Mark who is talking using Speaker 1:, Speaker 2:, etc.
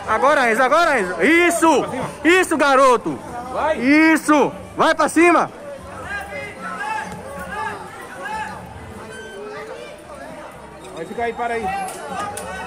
Speaker 1: Agora, Enzo, agora, Enzo. Isso! Isso, garoto!
Speaker 2: Vai!
Speaker 1: Isso! Vai pra cima!
Speaker 2: Vai ficar aí, para aí.